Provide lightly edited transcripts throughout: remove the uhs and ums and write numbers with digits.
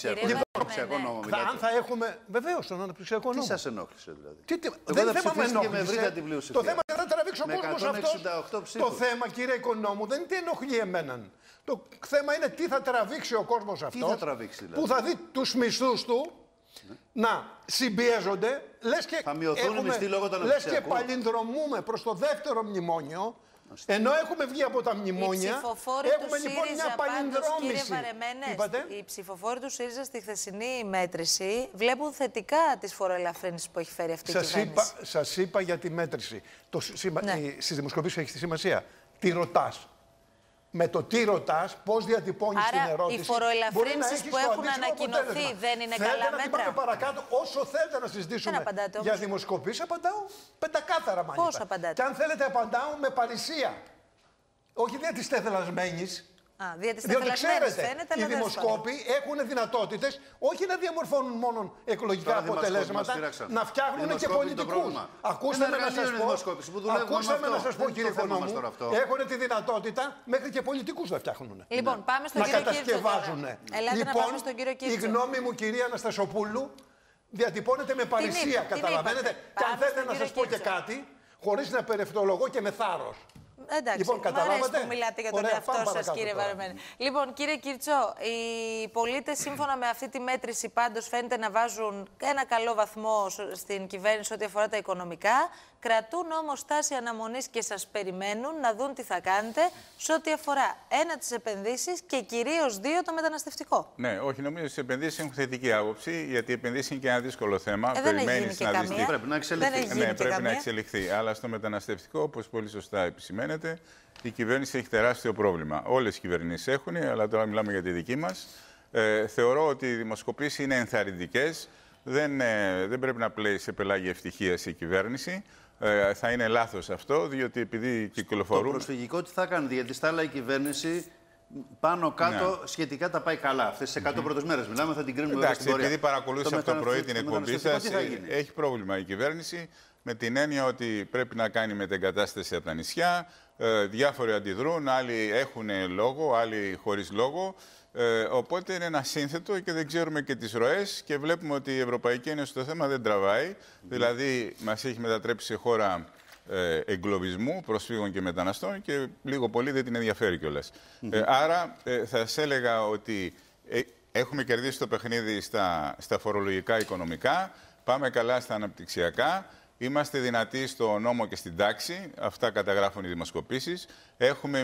αναπτυξιακό νόμο. Αν θα έχουμε. Βεβαίως, τον αναπτυξιακό νόμο. Τι σας ενόχλησε δηλαδή? Δεν θέμα με ενόχλησε. Το θέμα δεν θα τραβήξει ο κόσμος αυτός. Το θέμα, κύριε Οικονόμου, δεν είναι τι ενοχλεί εμέναν. Το θέμα είναι τι θα τραβήξει ο κόσμος αυτός. Τι θα τραβήξει, δηλαδή? Που θα δει τους μισθούς του να συμπιέζονται. Λες και, θα μειωθούν οι μισθοί λόγω του αναπτυξιακού. Λες και παλινδρομούμε προς το δεύτερο μνημόνιο. Ενώ έχουμε βγει από τα μνημόνια, έχουμε λοιπόν μια παλινδρόμηση. Οι ψηφοφόροι του ΣΥΡΙΖΑ στη χθεσινή μέτρηση βλέπουν θετικά τις φοροελαφρύνσεις που έχει φέρει αυτή η κυβέρνηση. Σας είπα για τη μέτρηση. Στις δημοσκοπήσεις έχει τη σημασία. Τι ρωτάς. Με το τι ρωτάς, πώς διατυπώνεις την ερώτηση. Οι φοροελαφρύνσεις που έχουν ανακοινωθεί δεν είναι καλά μέτρα. Να την πάμε παρακάτω, όσο θέλετε να συζητήσουμε για δημοσκοπήσεις, απαντάω πεντακάθαρα μάλιστα. Πώς απαντάτε? Και αν θέλετε, απαντάω με παρησία. Όχι δια της τεθελασμένης. Διότι ξέρετε, οι δημοσκόποι έχουν δυνατότητες όχι να διαμορφώνουν μόνο εκλογικά αποτελέσματα, να φτιάχνουν και πολιτικούς. Ακούστε με να σας πω, κύριε Οικονόμου, έχουν τη δυνατότητα μέχρι και πολιτικούς να φτιάχνουν. Λοιπόν, πάμε στον κύριο Κίρτσο. Λοιπόν, η γνώμη μου, κυρία Αναστασοπούλου, διατυπώνεται με παρησία, καταλαβαίνετε. Και αν θέλετε να σας πω και κάτι, χωρίς να περευτολογώ και με θάρρος. Εντάξει, λοιπόν, καταλάβατε που μιλάτε για τον εαυτό σας, κύριε Βαρεμένη. Λοιπόν, κύριε Κίρτσο, οι πολίτες σύμφωνα με αυτή τη μέτρηση πάντως φαίνεται να βάζουν ένα καλό βαθμό στην κυβέρνηση ό,τι αφορά τα οικονομικά. Κρατούν όμως στάση αναμονής και σας περιμένουν να δουν τι θα κάνετε σε ό,τι αφορά τις επενδύσεις και κυρίως το μεταναστευτικό. Ναι, όχι, νομίζω ότι οι επενδύσεις έχουν θετική άποψη, γιατί οι επενδύσεις είναι και ένα δύσκολο θέμα. Περιμένεις να δεις τι. Πρέπει να εξελιχθεί. Ναι, πρέπει να εξελιχθεί. Αλλά στο μεταναστευτικό, όπως πολύ σωστά επισημαίνεται, η κυβέρνηση έχει τεράστιο πρόβλημα. Όλες οι κυβερνήσεις έχουν, αλλά τώρα μιλάμε για τη δική μας. Θεωρώ ότι οι δημοσκοπήσεις είναι ενθαρρυντικές. Δεν πρέπει να πλέει σε πελάγια ευτυχίας η κυβέρνηση. Θα είναι λάθος αυτό, διότι επειδή κυκλοφορούν. Το προσφυγικό τι θα κάνετε, γιατί στα άλλα η κυβέρνηση πάνω κάτω σχετικά τα πάει καλά. Αυτές τις 100 πρώτες μέρες μιλάμε, θα την κρίνουμε βέβαια στην πορεία. Επειδή παρακολούθησα από το πρωί την εκπομπή σας, έχει πρόβλημα η κυβέρνηση με την έννοια ότι πρέπει να κάνει μετεγκατάσταση από τα νησιά. Διάφοροι αντιδρούν, άλλοι έχουν λόγο, άλλοι χωρίς λόγο. Οπότε είναι ένα σύνθετο και δεν ξέρουμε και τις ροές και βλέπουμε ότι η Ευρωπαϊκή Ένωση στο θέμα δεν τραβάει. Δηλαδή μας έχει μετατρέψει σε χώρα εγκλωβισμού, προσφύγων και μεταναστών και λίγο πολύ δεν την ενδιαφέρει κιόλας. Άρα θα σας έλεγα ότι έχουμε κερδίσει το παιχνίδι στα φορολογικά οικονομικά, πάμε καλά στα αναπτυξιακά. Είμαστε δυνατοί στο νόμο και στην τάξη. Αυτά καταγράφουν οι δημοσκοπήσεις. Έχουμε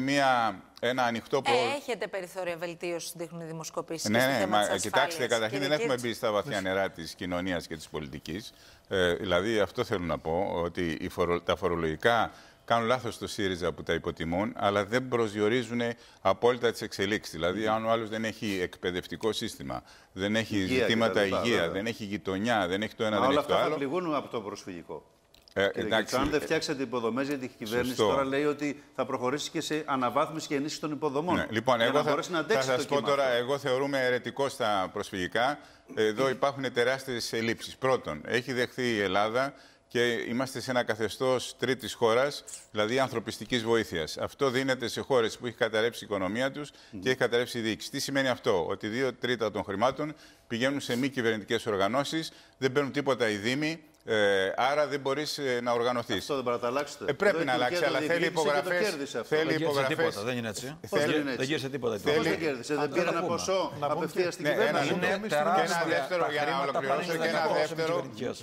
ένα ανοιχτό πρόβλημα. Έχετε περιθώρια βελτίωσης, δείχνουν οι δημοσκοπήσεις. Ναι, κοιτάξτε, καταρχήν δεν έχουμε μπει στα βαθιά νερά της κοινωνίας και της πολιτικής. Δηλαδή, αυτό θέλω να πω, ότι τα φορολογικά κάνουν λάθος το ΣΥΡΙΖΑ που τα υποτιμούν, αλλά δεν προσδιορίζουν απόλυτα τις εξελίξεις. Δηλαδή, αν ο άλλος δεν έχει εκπαιδευτικό σύστημα, δεν έχει ζητήματα υγεία, δεν έχει γειτονιά, δεν έχει το ένα, δεν έχει το άλλο. Όλα αυτά θα πληγούν από το προσφυγικό. Εντάξει, αν δεν φτιάξετε υποδομές, γιατί η κυβέρνηση τώρα λέει ότι θα προχωρήσει και σε αναβάθμιση και ενίσχυση των υποδομών. Ναι, λοιπόν, εγώ θα σας πω τώρα, εγώ θεωρούμε αιρετικό στα προσφυγικά. Εδώ υπάρχουν τεράστιες ελλείψεις. Πρώτον, έχει δεχθεί η Ελλάδα και είμαστε σε ένα καθεστώς τρίτης χώρας, δηλαδή ανθρωπιστικής βοήθειας. Αυτό δίνεται σε χώρες που έχει καταρρεύσει η οικονομία τους και έχει καταρρεύσει η διοίκηση. Τι σημαίνει αυτό? Ότι 2/3 των χρημάτων πηγαίνουν σε μη κυβερνητικές οργανώσεις, δεν παίρνουν τίποτα οι δήμοι. Άρα δεν μπορείς να οργανωθείς. Αυτό δεν πρέπει να το αλλάξετε. Πρέπει να αλλάξει, αλλά θέλει υπογραφές. Δεν γύρισε τίποτα, δεν είναι έτσι. Δεν γύρισε τίποτα. Πώς δεν κέρδισε, δεν πήρε ένα ποσό απευθείας στην κυβέρνηση. Και ένα δεύτερο, για να ολοκληρώσω, και ένα δεύτερο,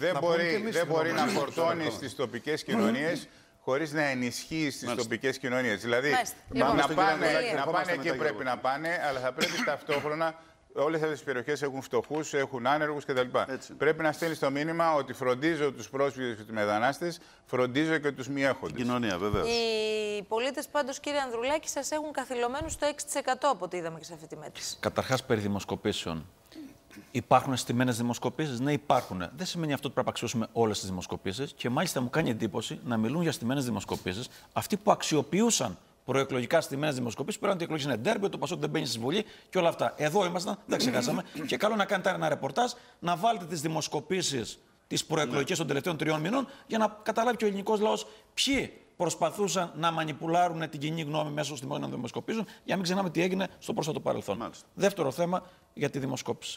δεν μπορεί να φορτώνει στις τοπικές κοινωνίες χωρίς να ενισχύει τις τοπικές κοινωνίες. Δηλαδή, να πάνε εκεί πρέπει να πάνε, αλλά θα πρέπει ταυτόχρονα. Όλες αυτές τις περιοχές έχουν φτωχούς, έχουν άνεργους κτλ. Πρέπει να στέλνει το μήνυμα ότι φροντίζω τους πρόσφυγες και τους μετανάστες, φροντίζω και τους μη έχοντες. Κοινωνία, βεβαίως. Οι πολίτες πάντως, κύριε Ανδρουλάκη, σας έχουν καθυλωμένους στο 6% από ό,τι είδαμε και σε αυτή τη μέτρηση. Καταρχάς, περί δημοσκοπήσεων. Υπάρχουν στημένες δημοσκοπήσεις? Ναι, υπάρχουν. Δεν σημαίνει αυτό ότι πρέπει να αξιώσουμε όλες τις δημοσκοπήσεις. Και μάλιστα μου κάνει εντύπωση να μιλούν για στημένες δημοσκοπήσεις αυτοί που αξιοποιούσαν προεκλογικά στημένες δημοσκοπήσεις, πέραν ότι η εκλογή είναι ντέρμπι, το Πασόκ δεν μπαίνει στη Βουλή και όλα αυτά. Εδώ ήμασταν, δεν ξεχάσαμε. Και καλό να κάνετε ένα ρεπορτάζ, να βάλετε τις δημοσκοπήσεις τις προεκλογικές των τελευταίων 3 μηνών, για να καταλάβει και ο ελληνικός λαός ποιοι προσπαθούσαν να μανιπουλάρουν την κοινή γνώμη μέσω στημένων δημοσκοπήσεων, για να μην ξεχνάμε τι έγινε στο πρόσφατο παρελθόν. Μάλιστα. Δεύτερο θέμα για τη δημοσκόπηση.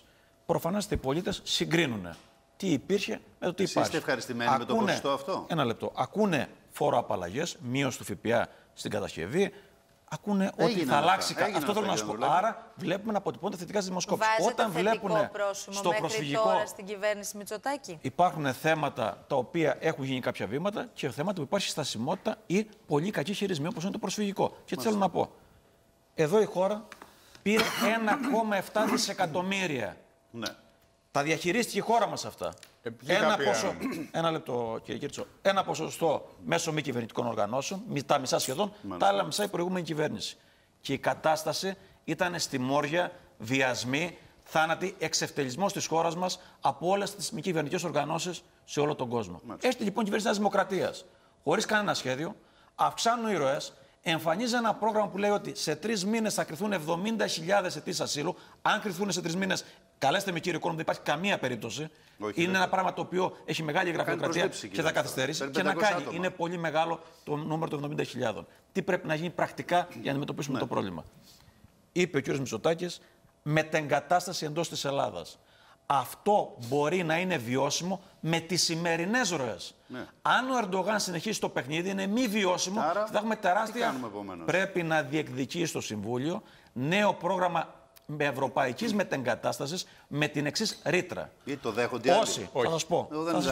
προφανώς οι πολίτες συγκρίνουν τι υπήρχε με το τι υπάρχει. Είστε ευχαριστημένοι με το ποσοστό αυτό? Ένα λεπτό. Ακούνε φοροαπαλλαγές, μείωση του ΦΠΑ στην κατασκευή. Ακούνε ότι θα αλλάξει κάτι. Αυτό θέλω να σου πω. Άρα βλέπουμε να αποτυπώνται θετικά στις δημοσκόπησεις. Όταν βλέπουν στο προσφυγικό τώρα στην κυβέρνηση Μητσοτάκη. Υπάρχουν θέματα τα οποία έχουν γίνει κάποια βήματα και θέματα που υπάρχει στασιμότητα ή πολύ κακή χειρισμή, όπως είναι το προσφυγικό. Και τι θέλω να πω. Εδώ η χώρα πήρε 1,7 δισεκατομμύρια. Ναι. Τα διαχειρίστηκε η χώρα μας αυτά. Ένα λεπτό, κύριε Κίρτσο. Ένα ποσοστό μέσω μη κυβερνητικών οργανώσεων, τα μισά σχεδόν, τα άλλα μισά η προηγούμενη κυβέρνηση. Και η κατάσταση ήταν στη μόρια, βιασμοί, θάνατοι, εξευτελισμός της χώρας μας από όλες τις μη κυβερνητικές οργανώσεις σε όλο τον κόσμο. Έρχεται λοιπόν η κυβέρνηση της Δημοκρατίας, χωρίς κανένα σχέδιο, αυξάνουν οι ροές. Εμφανίζει ένα πρόγραμμα που λέει ότι σε 3 μήνες θα κρυθούν 70.000 αιτήσεις ασύλου. Αν κρυθούν σε 3 μήνες, καλέστε με κύριε Κόνο, δεν υπάρχει καμία περίπτωση. Όχι, είναι ένα πράγμα το οποίο έχει μεγάλη γραφειοκρατία και θα καθυστερήσει. Και να κάνει. Είναι πολύ μεγάλο το νούμερο των 70.000. Τι πρέπει να γίνει πρακτικά για να αντιμετωπίσουμε το πρόβλημα. Είπε ο κ. Μητσοτάκης, μετεγκατάσταση εντός της Ελλάδας. Αυτό μπορεί να είναι βιώσιμο με τις σημερινές ροές. Ναι. Αν ο Ερντογάν συνεχίσει το παιχνίδι, είναι μη βιώσιμο. Άρα, θα έχουμε τεράστια. Πρέπει να διεκδικήσει στο Συμβούλιο νέο πρόγραμμα ευρωπαϊκής μετεγκατάστασης με την εξής ρήτρα. Ή το δέχονται άλλοι. Όσοι, θα σας πω.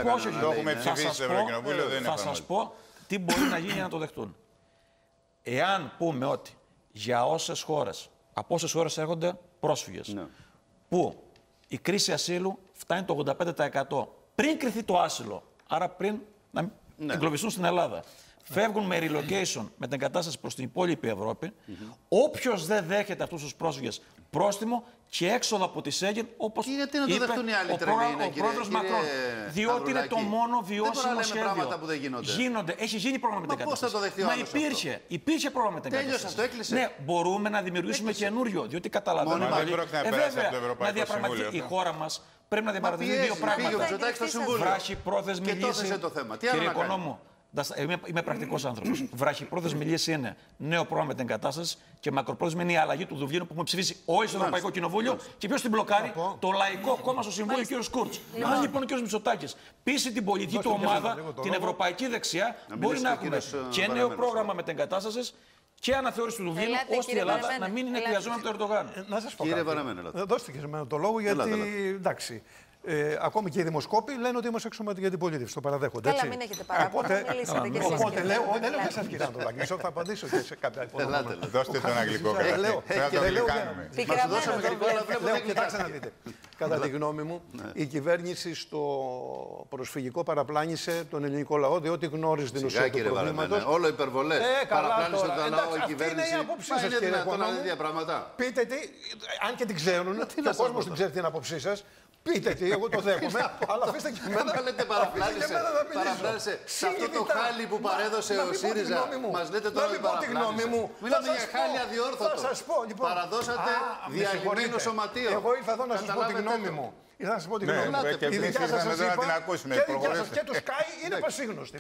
Θα σας πω τι μπορεί να γίνει για να το δεχτούν. Εάν πούμε ότι για όσες χώρες, από όσες χώρες έρχονται πρόσφυγες, ναι, που η κρίση ασύλου φτάνει το 85% πριν κρυθεί το άσυλο, άρα πριν να εγκλωβιστούν στην Ελλάδα, φεύγουν με relocation, με την κατάσταση προς την υπόλοιπη Ευρώπη, όποιος δεν δέχεται αυτούς τους πρόσφυγες πρόστιμο και έξοδο από τη Σέγγεν, όπως είπε ο πρόεδρος Μακρόν. Διότι είναι το μόνο βιώσιμο σχέδιο. Γίνονται. Έχει γίνει πρόγραμμα με την κατάσταση. Μα υπήρχε πρόγραμμα με την κατάσταση. Ναι, μπορούμε να δημιουργήσουμε καινούριο, διότι καταλαβαίνουμε. Να διαπραγματευτεί η χώρα μας. Πρέπει να διαπραγματευτεί δύο πράγματα. Βράχυπρόθεσμη λύση. Κύριε Οικονόμου, είμαι πρακτικός άνθρωπος. Βραχυπρόθεσμη λύση είναι νέο πρόγραμμα μετεγκατάστασης και μακροπρόθεσμη είναι η αλλαγή του Δουβλίνου που έχουμε ψηφίσει όλοι στο Ευρωπαϊκό Κοινοβούλιο. Και ποιος την μπλοκάρει? Το Λαϊκό Κόμμα στο Συμβούλιο, ο κ. Κούρτς. Αν λοιπόν ο κ. Μητσοτάκης πείσει την πολιτική του ομάδα, την ευρωπαϊκή δεξιά, μπορεί να έχουμε και νέο πρόγραμμα μετεγκατάστασης και αναθεώρηση του Δουβλίνου, ώστε η Ελλάδα να μην είναι εκβιαζόμενη από τον Ερντογάν. Να σας πω κάτι. Δώστε και σε μένα το λόγο, γιατί εντάξει. Ακόμη και οι δημοσκόποι λένε ότι είμαστε εξωματική αντιπολίτευση. Το παραδέχονται. Καλά, μην έχετε παράπονο. Μιλήσατε και εσείς. Οπότε λέω, δεν λέω και σας κύριε Ανατολάκη. Θα απαντήσω και σε κάποια υπόλοιπα. Δώστε τον αγγλικό λέω. Μας το δώσαμε γρήγορα, αλλά βλέπω. Κοιτάξτε να δείτε. Κατά τη γνώμη μου, η κυβέρνηση στο προσφυγικό παραπλάνησε τον ελληνικό λαό, διότι γνώριζε την ουσία του προβλήματος. Όλο υπερβολές. Παραπλάνησε τον λαό η κυβέρνηση. Είναι η άποψή σας, κύριε Οικονόμου. Πείτε τι, αν και την ξέρουν, και ο κόσμος την ξέρει την άποψή σας. Πείτε τι, εγώ το δέχομαι, αλλά αφήστε και εμένα. Αν λέτε παραπλάνησε σε αυτό το χάλι που παρέδωσε ο ΣΥΡΙΖΑ, μας λέτε τώρα ότι παραπλάνησε. Μιλάτε για χάλι αδιόρθωτο. Θα σας πω, λοιπόν. Παραδώσατε διαλυμένο σωματείο. Εγώ ήρθα εδώ να σας πω τη γνώμη μου. Ήρθα να σας πω τη γνώμη μου. Η δικιά σας και του Sky είναι πασίγνωστη.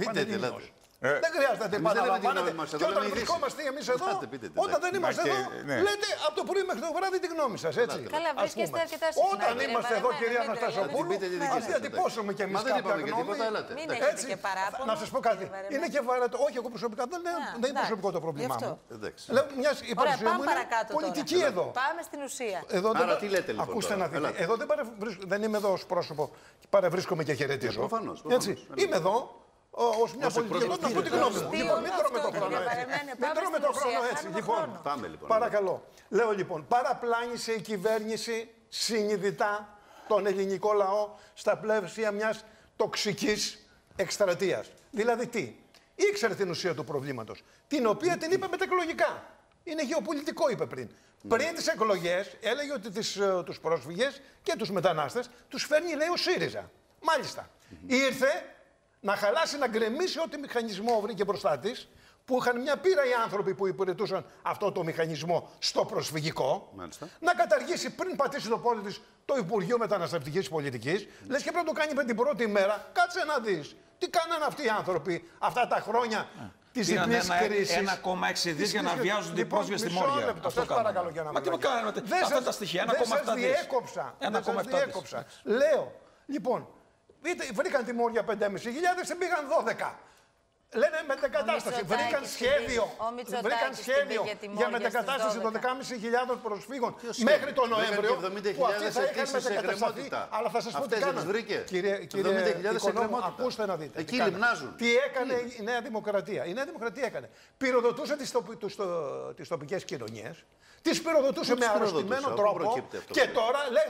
Δεν χρειάζεται να την επαναλαμβάνετε. Και όταν βρισκόμαστε εμείς εδώ, όταν δεν είμαστε εδώ, λέτε από το πρωί μέχρι το βράδυ τη γνώμη σας. Έτσι. Καλά, βρίσκεστε αρκετά συχνά. Όταν είμαστε εδώ, κυρία Αναστασοπούλου, ας διατυπώσουμε κι εμείς κάποια γνώμη. Μην έχετε και παράπονο. Να σας πω κάτι. Είναι και βαρετό. Όχι, εγώ προσωπικά δεν είναι προσωπικό το πρόβλημά μου. Λέω, μιας η παρουσία μου είναι πολιτική εδώ. Πάμε στην ουσία. Άρα τι λέτε λοιπόν? Ακούστε να δείτε. Εδώ δεν είμαι εδώ ως πρόσωπο. Παρευρίσκομαι και χαιρετίζω. Είμαι εδώ. Ως μια πολιτική, να πω τη γνώμη μου. Λοιπόν, μην τρώμε το χρόνο έτσι. Μην τρώμε το χρόνο έτσι. Λοιπόν, παρακαλώ. Λέω λοιπόν, παραπλάνησε η κυβέρνηση συνειδητά τον ελληνικό λαό στα πλαίσια μιας τοξικής εκστρατείας. Δηλαδή τι? Ήξερε την ουσία του προβλήματος, την οποία την είπε μετεκλογικά. Είναι γεωπολιτικό, είπε πριν. Πριν τις εκλογές έλεγε ότι τους πρόσφυγες και τους μετανάστες τους φέρνει, λέει, ο ΣΥΡΙΖΑ. Μάλιστα. Ήρθε να χαλάσει, να γκρεμίσει ό,τι μηχανισμό βρήκε μπροστά της, που είχαν μια πείρα οι άνθρωποι που υπηρετούσαν αυτό το μηχανισμό στο προσφυγικό. Μάλιστα. Να καταργήσει πριν πατήσει το πόδι της το Υπουργείο Μεταναστευτικής Πολιτικής. Λες και πρέπει να το κάνει με την πρώτη μέρα. Κάτσε να δεις τι κάνανε αυτοί οι άνθρωποι αυτά τα χρόνια της διπλής κρίσης. 1,6 δις για να βιάζονται οι πρόσφυγες στη Μόρια. Σας παρακαλώ για να μα τι μου κάνετε, αυτά τα στοιχεία, 1,7 δις. Δεν σας διέκοψα. Λέω, λοιπόν, βρήκαν τη Μόρια 5.500, δεν πήγαν 12. Λένε μετεγκατάσταση. Βρήκαν σχέδιο για μετεγκατάσταση των 10.500 προσφύγων μέχρι τον Νοέμβριο. Που αυτοί θα είχαν μετεγκατασταθεί. Αλλά θα σας πω τι κάνανε. Κύριε Οικονόμου, ακούστε να δείτε. Εκεί λιμνάζουν. Τι έκανε η Νέα Δημοκρατία. Η Νέα Δημοκρατία έκανε. Πυροδοτούσε τις τοπικές κοινωνίες. Τις πυροδοτούσε με αρρωστημένο τρόπο. Και τώρα λέει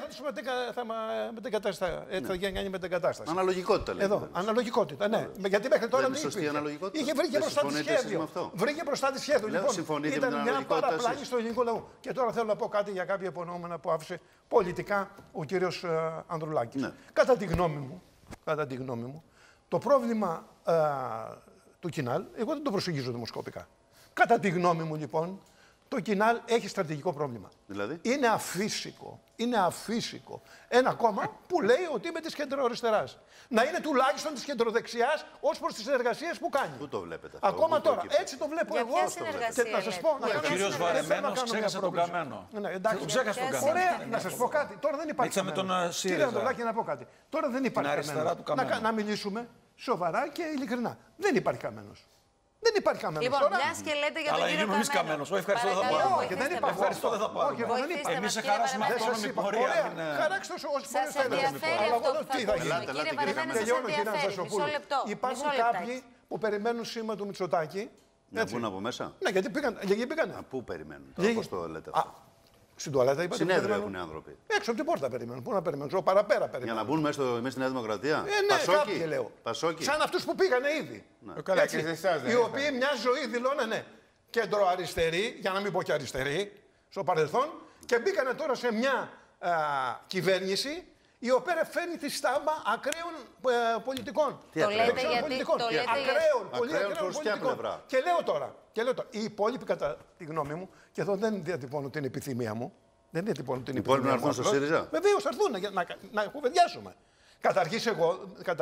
θα γίνει μετεγκατάσταση. Αναλογικότητα λέει. Εδώ. Αναλογικότητα, ναι. Γιατί μέχρι τώρα δεν υπήρχε. Είχε βρήκε μπροστά τη σχέδιο. Βρήκε μπροστά τη σχέδιο. Λοιπόν, ήταν μια παραπλάνη στο ελληνικό λαό. Και τώρα θέλω να πω κάτι για κάποια υπονοούμενα που άφησε πολιτικά ο κύριος Ανδρουλάκης. Ναι. Κατά τη γνώμη μου, το πρόβλημα του Κινάλ, εγώ δεν το προσεγγίζω δημοσκοπικά. Κατά τη γνώμη μου, λοιπόν, το Κινάλ έχει στρατηγικό πρόβλημα. Δηλαδή? Είναι αφύσικο. Ένα κόμμα που λέει ότι είμαι της κεντροαριστεράς. Να είναι τουλάχιστον της κεντροδεξιάς ως προς τις εργασίες που κάνει. Πού το βλέπετε αυτό? Ακόμα τώρα. Έτσι το βλέπω εγώ. Και να σας πω. Ο κύριος Βαρεμένος ξέχασε τον Καμένο. Το ξέχασε τον Καμένο. Ωραία, να σας πω κάτι. Τώρα δεν υπάρχει Καμένος. Κύριε Ανδρουλάκη, να πω κάτι. Τώρα δεν υπάρχει Καμένος. Να μιλήσουμε σοβαρά και ειλικρινά. Δεν υπάρχει Καμένος. Δεν υπάρχει Καμένος. Λοιπόν, μια και λέτε για τον κύριο Καμένο. Ευχαριστώ, δεν θα πάω. Ευχαριστώ, δεν θα πάω. Εμείς σε χαράσουμε αυτόνομη πορεία. Χαράξτε όσο σας ενδιαφέρει αυτό που θα ακούσουμε. Κύριε Βαρεμένη, σας ενδιαφέρει. Μισό λεπτό. Υπάρχουν κάποιοι που περιμένουν σήμα του Μητσοτάκη. Να βγουν από μέσα. Ναι, γιατί πήγαν. Πού περιμένουν, πώς το λέτε? Στην τουαλέτα είπατε. Συνέδριο έχουν οι άνθρωποι. Έξω από την πόρτα περιμένουν. Πού να περιμένουν, στο παραπέρα περιμένουν. Για να μπουν μέσα στη Νέα Δημοκρατία. Ναι, κάποιοι λέω. Πασόκι. Σαν αυτούς που πήγανε ήδη. Οι οποίοι μια ζωή δηλώνανε κεντροαριστεροί, για να μην πω και αριστεροί, στο παρελθόν, και μπήκανε τώρα σε μια κυβέρνηση η οποία φέρνει τη στάμπα ακραίων πολιτικών. Το λέτε γιατί. Ακραίων πολιτικών. Και λέω τώρα, οι υπόλοιποι κατά τη γνώμη μου, και εδώ δεν διατυπώνω την επιθυμία μου. Δεν διατυπώνω την επιθυμία μου. Οι υπόλοιποι να έρθουν στο ΣΥΡΙΖΑ. Βεβαίως θα έρθουν να κουβεντιάσουμε. Καταρχήν εγώ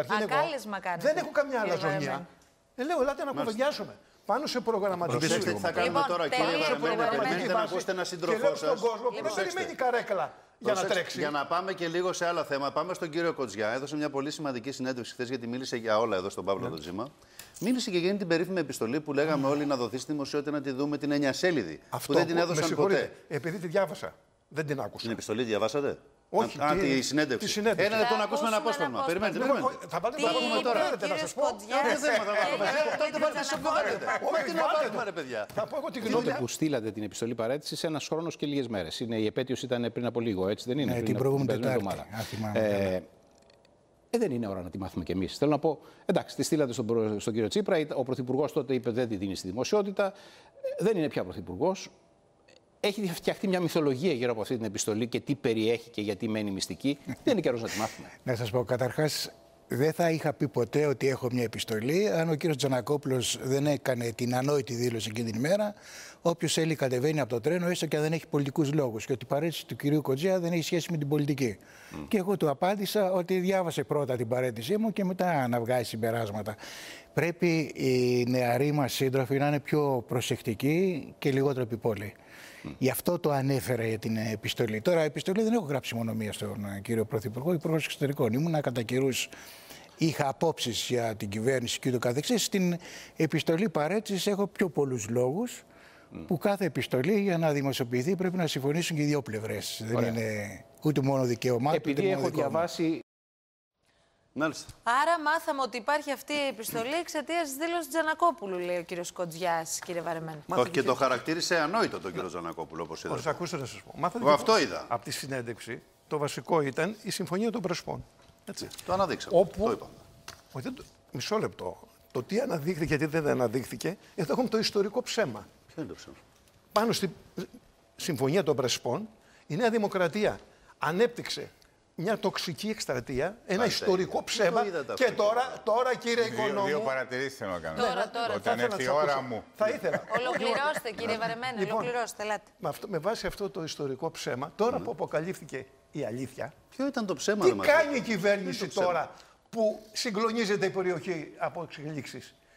δεν έχω καμιά αλαζονία. Λέω, ελάτε να κουβεντιάσουμε. Πάνω σε προγραμματισμό. Τι θα κάνουμε τώρα, κύριε Βαρεμένη? Περιμένετε να ακούσετε ένα σύντροφό σας. Στον κόσμο που δεν περιμένει καρέκλα για να τρέξει. Για να πάμε και λίγο σε άλλα θέματα, πάμε στον κύριο Κοτζιά. Έδωσε μια πολύ σημαντική συνέντευξη χθες, γιατί μίλησε για όλα εδώ στον Παύλο Τζίμα. Μίλησε και για την περίφημη επιστολή που λέγαμε όλοι να δοθεί στη δημοσιότητα να τη δούμε, την 9σέλιδη. Που δεν την έδωσαν ποτέ. Επειδή τη διάβασα. Δεν την άκουσα. Την επιστολή διαβάσατε? Όχι, τη συνέντευξη. Ένα λεπτό να ακούσουμε ένα απόσπασμα. Περιμένετε. Θα πάτε να πούμε τώρα. Να σας πω. Τότε βάλτε σε αυτό βάλετε. Όχι, τι να βάλουμε, ρε παιδιά. Θα πω εγώ τη γνώμη που στείλατε την επιστολή παρέτησης, ένας χρόνος και λίγες μέρες. Η επέτειος ήταν πριν από λίγο, έτσι δεν είναι? Την προηγούμενη Τετάρτη. Δεν είναι ώρα να τη μάθουμε κι εμείς. Θέλω να πω, εντάξει, τη στείλατε στον κύριο Τσίπρα. Ο Πρωθυπουργός τότε είπε δεν τη δίνει στη δημοσιότητα. Δεν είναι πια Πρωθυπουργός. Έχει φτιαχτεί μια μυθολογία γύρω από αυτή την επιστολή και τι περιέχει και γιατί μένει μυστική. Δεν είναι καιρός να τη μάθουμε. Να σας πω, καταρχάς, δεν θα είχα πει ποτέ ότι έχω μια επιστολή αν ο κύριος Τζανακόπουλος δεν έκανε την ανόητη δήλωση εκείνη την ημέρα. Όποιος θέλει κατεβαίνει από το τρένο, έστω και αν δεν έχει πολιτικούς λόγους. Και ότι η παρέτηση του κυρίου Κοτζιά δεν έχει σχέση με την πολιτική. Και εγώ του απάντησα ότι διάβασε πρώτα την παρέτησή μου και μετά να βγάζει συμπεράσματα. Πρέπει οι νεαροί μας σύντροφοι να είναι πιο προσεκτικοί και λιγότερο επιπόλαιοι. Γι' αυτό το ανέφερα για την επιστολή. Τώρα, επιστολή δεν έχω γράψει μόνο μία στον κύριο Πρωθυπουργό, Υπουργός Εξωτερικών. Ήμουνα κατά καιρούς, είχα απόψεις για την κυβέρνηση και ούτω καθεξής. Στην επιστολή παρέτησης έχω πιο πολλούς λόγους που κάθε επιστολή για να δημοσιοποιηθεί πρέπει να συμφωνήσουν και οι δύο πλευρές. Δεν είναι ούτε μόνο δικαίωμά. Επειδή έχω διαβάσει. Μάλιστα. Άρα μάθαμε ότι υπάρχει αυτή η επιστολή εξαιτίας της δήλωσης Τζανακόπουλου, λέει ο κύριος Κοτζιάς, κύριε Βαρεμένη. Όχι, και το χαρακτήρισε ανόητο τον κύριο Τζανακόπουλο, όπως είδατε. Ακούστε να σας πω. Εγώ αυτό είδα. Από τη συνέντευξη το βασικό ήταν η Συμφωνία των Πρεσπών. Έτσι. Το αναδείξαμε. Όπου... Το είπαμε. Μισό λεπτό. Το τι αναδείχθηκε και τι δεν αναδείχθηκε, εδώ έχουμε το ιστορικό ψέμα. Ποιο είναι το ψέμα? Πάνω στη Συμφωνία των Πρεσπών, η Νέα Δημοκρατία ανέπτυξε μια τοξική εκστρατεία, ένα ιστορικό ψέμα. Και τώρα κύριε Οικονόμου. Δύο παρατηρήσεις θέλω να κάνω. Τώρα. Όταν έρθει η ώρα μου. Θα ήθελα. Ολοκληρώστε, κύριε Βαρεμένη, ολοκληρώστε. Ελάτε. Με βάση αυτό το ιστορικό ψέμα, τώρα που αποκαλύφθηκε η αλήθεια. Ποιο ήταν το ψέμα, τι κάνει η κυβέρνηση τώρα που συγκλονίζεται η περιοχή από εξελίξεις?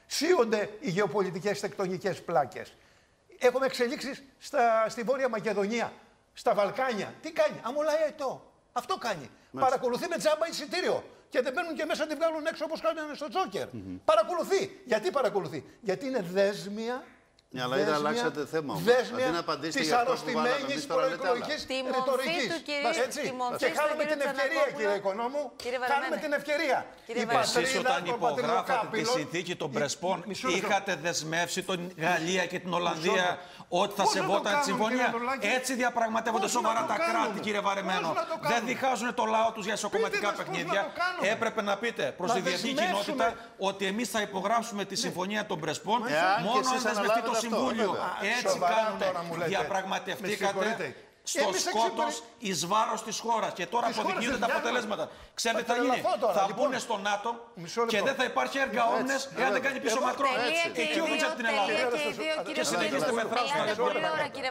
Σύονται οι γεωπολιτικές τεκτονικές πλάκες. Έχουμε εξελίξεις στη Βόρεια Μακεδονία, στα Βαλκάνια. Τι κάνει? Αμολάει αετό. Αυτό κάνει. Παρακολουθεί με τζάμπα εισιτήριο. Και δεν μπαίνουν και μέσα να τη βγάλουν έξω όπως κάνανε στο Τζόκερ. Παρακολουθεί. Γιατί παρακολουθεί? Γιατί είναι δέσμια. Ναι, αλλά ήδη αλλάξατε θέμα. Δέσμια της αρρωστημένης προεκλογικής ρητορικής. Και χάνουμε την ευκαιρία, κύριε Οικονόμου. Χάνουμε την ευκαιρία. Εσείς όταν υπογράφατε τη συνθήκη των Πρεσπών, είχατε δεσμεύσει την Γαλλία και την Ολλανδία ότι θα σεβόταν τη συμφωνία. Έτσι διαπραγματεύονται σοβαρά τα κράτη, κύριε Βαρεμένο. Δεν διχάζουν το λαό τους για ισοκομματικά παιχνίδια. Έπρεπε να πείτε προς τη διεθνή κοινότητα ότι εμείς θα υπογράψουμε τη συμφωνία των Πρεσπών μόνο αν δεσμευτεί το Συμβούλιο. Έτσι κάνουν. Διαπραγματευτήκατε στο σκότος εις βάρος της χώρας. Και τώρα αποδεικνύονται τα αποτελέσματα. Ξέρετε τι θα γίνει? Θα μπουν στο ΝΑΤΟ και δεν θα υπάρχει έργα όμνες εάν δεν κάνει πίσω Μακρόν. Εκεί οδήγησε την Ελλάδα. Και συνεχίζετε με θράσους να λέτε. Πολύ ώρα, κύριε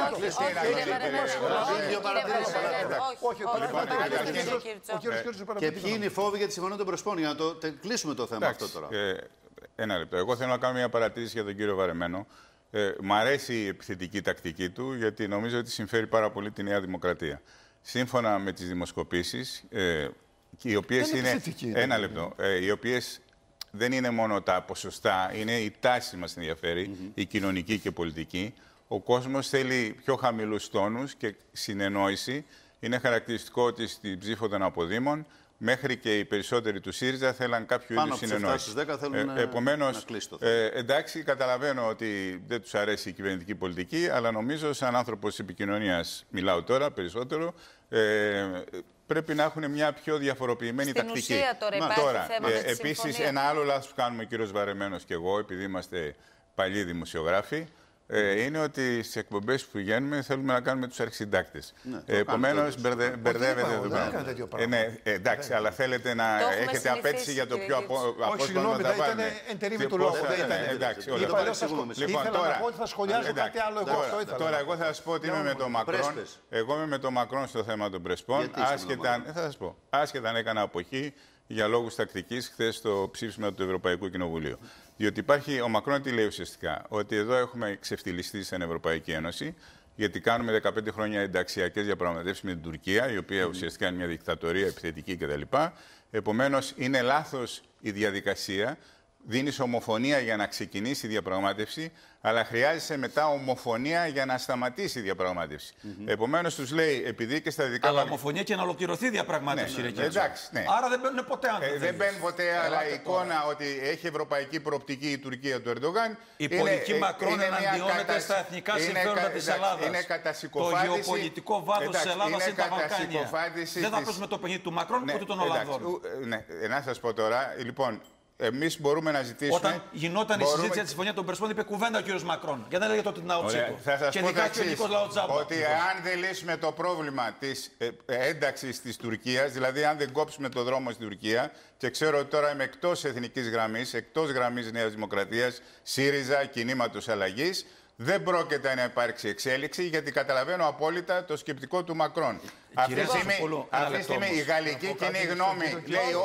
Βαρεμένο. Και ποιοι είναι οι φόβοι για τη συμφωνία των Πρεσπών, για να το κλείσουμε το θέμα αυτό τώρα. Ένα λεπτό. Εγώ θέλω να κάνω μια παρατήρηση για τον κύριο Βαρεμένο. Μ' αρέσει η επιθετική τακτική του, γιατί νομίζω ότι συμφέρει πάρα πολύ τη Νέα Δημοκρατία. Σύμφωνα με τις δημοσκοπήσεις, οι οποίες είναι. Ένα λεπτό. Οι οποίες δεν είναι μόνο τα ποσοστά, είναι η τάση μας ενδιαφέρει, η κοινωνική και πολιτική. Ο κόσμος θέλει πιο χαμηλούς τόνους και συνεννόηση. Είναι χαρακτηριστικό ότι στην ψήφο των αποδήμων, μέχρι και οι περισσότεροι του ΣΥΡΙΖΑ θέλαν κάποιο είδους συνεννόηση. Επομένως, εντάξει, καταλαβαίνω ότι δεν τους αρέσει η κυβερνητική πολιτική, αλλά νομίζω, σαν άνθρωπος της επικοινωνίας, μιλάω τώρα περισσότερο, πρέπει να έχουν μια πιο διαφοροποιημένη τακτική. Στην ουσία τώρα υπάρχει θέμα με τη επίσης, ένα άλλο λάθος που κάνουμε ο κύριος Βαρεμένος και εγώ, επειδή είμαστε παλιοί δημοσιογράφοι, είναι ότι στις εκπομπές που πηγαίνουμε θέλουμε να κάνουμε τους αρχισυντάκτες. Επομένως, μπερδεύετε εδώ πέρα. Ναι, εντάξει, αλλά θέλετε να έχετε απέτηση για το πιο απόσπασμα θα βάλουμε. Ήταν εντερίμη του λόγου. Εντάξει, όλα λοιπόν, τώρα θα σχολιάσω κάτι άλλο εγώ. Τώρα, εγώ θα σας πω ότι είμαι με τον Μακρόν. Εγώ είμαι με τον Μακρόν στο θέμα των Πρεσπών. Άσχετα αν έκανα αποχή για λόγους τακτικής χθες στο ψήφισμα του Ευρωπαϊκού Κοινοβουλίου. Διότι υπάρχει, ο Μακρόν τι λέει ουσιαστικά? Ότι εδώ έχουμε ξεφτυλιστεί στην Ευρωπαϊκή Ένωση, γιατί κάνουμε 15 χρόνια ενταξιακές διαπραγματεύσεις με την Τουρκία, η οποία ουσιαστικά είναι μια δικτατορία επιθετική κτλ. Επομένως, είναι λάθος η διαδικασία. Δίνεις ομοφωνία για να ξεκινήσει η διαπραγμάτευση, αλλά χρειάζεσαι μετά ομοφωνία για να σταματήσει η διαπραγμάτευση. Επομένως, τους λέει, επειδή και στα δικά. Αλλά ομοφωνία και να ολοκληρωθεί η διαπραγμάτευση. Εντάξει, ναι. Άρα δεν μπαίνουν ποτέ άνθρωποι. Δεν μπαίνουν ποτέ, αλλά η εικόνα ότι έχει ευρωπαϊκή προοπτική η Τουρκία του Ερντογάν. Η πολιτική Μακρόν εναντιώνεται στα εθνικά συμφέροντα της Ελλάδας. Είναι κατασυκοφάντηση. Το γεωπολιτικό βάθος της Ελλάδας είναι τα Βαλκάνια. Δεν θα ακούσουμε το παιχνίδι του Μακρόν ούτε των Ολλανδών. Να σας πω τώρα, λοιπόν. Εμείς μπορούμε να ζητήσουμε. Όταν γινόταν η συζήτηση για τη συμφωνία των Πρεσπών, είπε κουβέντα ο κ. Μακρόν. Γιατί δεν έλεγε τότε την άποψή του. Θα σας και πω ειδικά και ο ελληνικός λαός τζάμπα. Ότι αν δεν λύσουμε το πρόβλημα της ένταξης της Τουρκίας, δηλαδή αν δεν κόψουμε το δρόμο στην Τουρκία, και ξέρω ότι τώρα είμαι εκτός εθνικής γραμμής, εκτός γραμμής Νέας Δημοκρατίας, ΣΥΡΙΖΑ, Κινήματος Αλλαγής, δεν πρόκειται να υπάρξει εξέλιξη, γιατί καταλαβαίνω απόλυτα το σκεπτικό του Μακρόν. Αυτή τη στιγμή η γαλλική κοινή γνώμη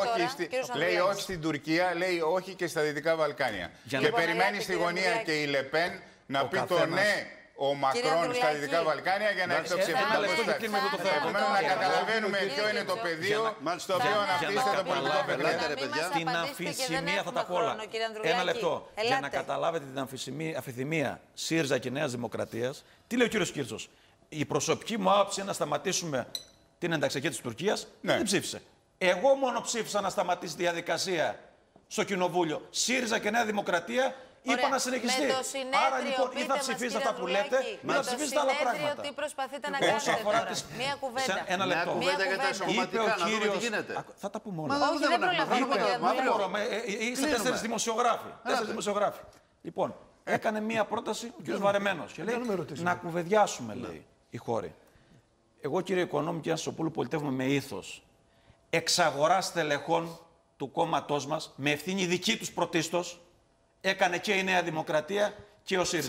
λέει όχι στην Τουρκία, λέει όχι και στα Δυτικά Βαλκάνια. Και περιμένει στη γωνία και η Λεπέν να πει το ναι ο Μακρόν στα Δυτικά Βαλκάνια για να εκτοξευθεί το προστάτη. Επομένως, να καταλαβαίνουμε ποιο είναι το πεδίο στο οποίο αναπτύσσεται το πολιτικό πεδίο. Την αμφισημία θα τα πω όλα. Ένα λεπτό. Για να καταλάβετε την αμφιθυμία ΣΥΡΙΖΑ και Νέας Δημοκρατίας, τι λέει ο κύριος Κίρτσος? Η προσωπική μου άποψη είναι να σταματήσουμε την ενταξιακή της Τουρκίας. Δεν ψήφισε. Εγώ μόνο ψήφισα να σταματήσει τη διαδικασία στο Κοινοβούλιο. ΣΥΡΙΖΑ και Νέα Δημοκρατία είπα να συνεχιστεί. Άρα λοιπόν ή θα ψηφίσετε αυτά που λέτε, ή θα ψηφίσετε άλλα πράγματα. Τι προσπαθείτε να κάνετε τώρα? Μία κουβέντα. Ένα λεπτό. Κουβέντα για τα εσωκομματικά, να δούμε τι γίνεται. Θα τα πούμε όλα. Όχι, δεν προλαβαίνουμε. Είστε 4 δημοσιογράφοι. Λοιπόν, έκανε μία πρόταση ο κ. Βαρεμένος και λέει να κουβεντιάσουμε, λέει, οι χώροι. Εγώ, κύριε Οικονόμου και Ανσοπούλου, πολιτεύουμε με ήθος εξαγοράς τελεχών του κόμματός μας, με ευθύνη δική τους πρωτίστως, έκανε και η Νέα Δημοκρατία και ο ΣΥΡΙΖΑ.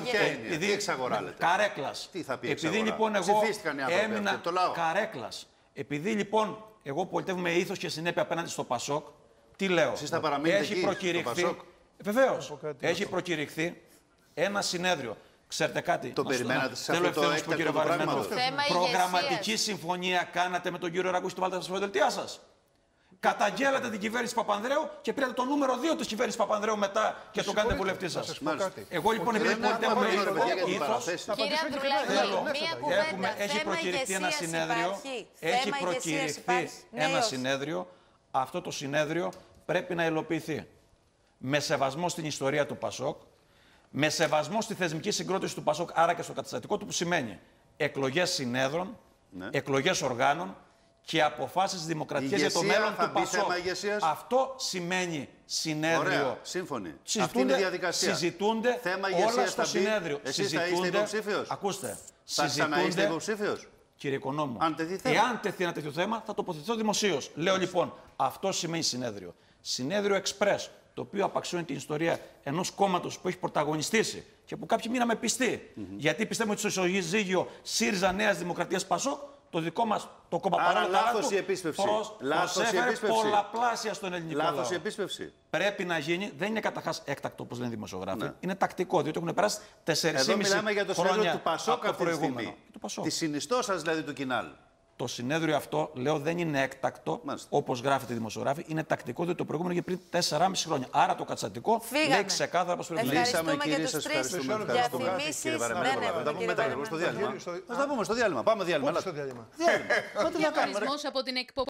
Τι εξαγοράλετε? Καρέκλας. Τι θα πει επειδή λοιπόν εγώ έμεινα καρέκλας. Επειδή λοιπόν εγώ πολιτεύουμε ήθος και συνέπεια απέναντι στο ΠΑΣΟΚ, τι λέω? Εσείς θα παραμείνετε εκεί, στο ΠΑΣΟΚ? Βεβαίως. Έχει προκηρυχθεί ένα συνέδριο. Ξέρετε κάτι. Το περιμένατε σε αυτό το έκτακτο κύριο Βαρεμένο. Προγραμματική συμφωνία κάνατε με τον κύριο Ραγκούση, το βάλετε στα δελτία σας. Καταγγέλλατε την κυβέρνηση Παπανδρέου και πήρατε το νούμερο 2 της κυβέρνησης Παπανδρέου μετά και το κάνετε βουλευτή σας. Εγώ λοιπόν, επειδή πολιτεύω με ήθος, κύριε Ανδρουλάκη, μία κουβέντα. Έχει προκηρυχθεί ένα συνέδριο. Έχει προκηρυχθεί ένα συνέδριο. Αυτό το συνέδριο πρέπει να υλοποιηθεί με σεβασμό στην ιστορία του ΠΑΣΟΚ, με σεβασμό στη θεσμική συγκρότηση του ΠΑΣΟΚ, άρα και στο καταστατικό του, που σημαίνει εκλογές συνέδρων, εκλογές οργάνων και αποφάσεις δημοκρατικές για το μέλλον του ΠΑΣΟΚ. Αυτό σημαίνει συνέδριο. Ωραία, σύμφωνοι. Αυτή είναι η διαδικασία. Συζητούνται θέμα όλα στο συνέδριο. Εσείς θα είστε υποψήφιος. Ακούστε. Θα ξαναείστε υποψήφιος. Κύριε Οικονόμου, εάν τεθεί ένα τέτοιο θέμα, θα τοποθετηθώ δημοσίως. Λέω λοιπόν, αυτό σημαίνει συνέδριο. Συνέδριο Εξπρές, το οποίο απαξιώνει την ιστορία ενός κόμματος που έχει πρωταγωνιστήσει και που κάποιοι μείναμε πιστοί. Γιατί πιστεύουμε ότι στο ισοζύγιο ΣΥΡΙΖΑ Νέας Δημοκρατίας ΠΑΣΟΚ, το δικό μας το κόμμα λάθος η επίσπευση. Προσέφερε πολλαπλάσια στον ελληνικό λαό. Λάθος η επίσπευση. Πρέπει να γίνει, δεν είναι καταρχάς έκτακτο όπως λένε οι δημοσιογράφοι, είναι τακτικό, διότι έχουν περάσει 4,5 χρόνια. Εδώ μιλάμε για το συνέδριο του ΠΑΣΟΚ αυτή τη στιγμή. Τη συνιστώσας δηλαδή του Κινάλ. Το συνέδριο αυτό, λέω, δεν είναι έκτακτο, όπως γράφεται η δημοσιογράφη, είναι τακτικό, διότι το προηγούμενο για πριν 4,5 χρόνια. Άρα το καταστατικό λέει ξεκάθαρα πώς πρέπει να γίνει. Ευχαριστούμε κύριε, σας ευχαριστούμε. Κύριε Βαρεμένο, θα τα πούμε μετά λίγο στο διάλειμμα. Θα τα πούμε στο διάλειμμα. Πάμε διάλειμμα. Διαγωνισμός από την